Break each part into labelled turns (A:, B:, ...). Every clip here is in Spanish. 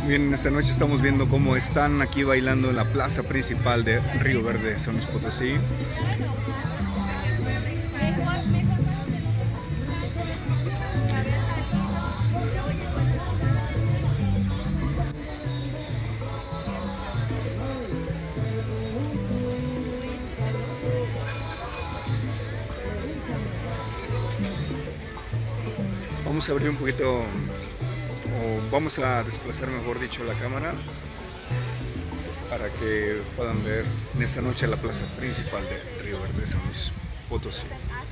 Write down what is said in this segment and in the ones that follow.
A: Bien, esta noche estamos viendo cómo están aquí bailando en la plaza principal de Río Verde, San Luis Potosí. Vamos a abrir un poquito, o vamos a desplazar, mejor dicho, la cámara para que puedan ver en esta noche la plaza principal de Río Verde, San Luis Potosí.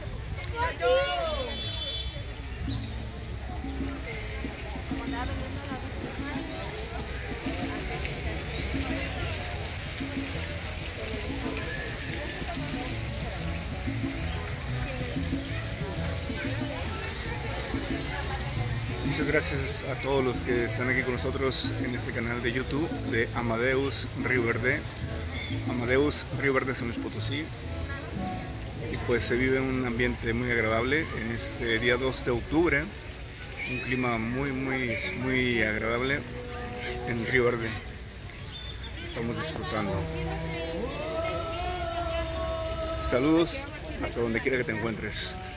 A: Muchas gracias a todos los que están aquí con nosotros en este canal de YouTube de Amadeus Río Verde, Amadeus Río Verde San Luis Potosí. Y pues se vive un ambiente muy agradable en este día 2 de octubre, un clima muy agradable en Río Verde. Estamos disfrutando. Saludos hasta donde quiera que te encuentres.